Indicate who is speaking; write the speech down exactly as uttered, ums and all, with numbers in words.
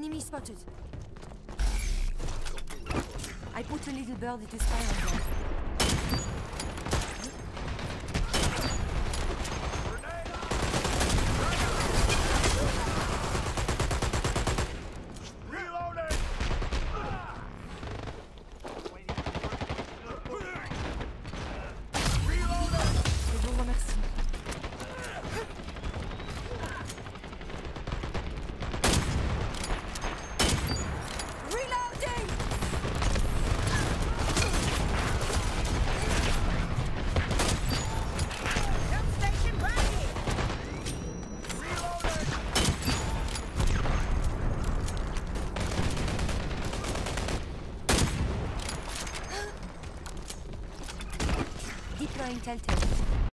Speaker 1: Enemy spotted. I put a little bird to spy on them. Je vous remercie. Reloading! Help station ready! Reloading! Deploying Telltale.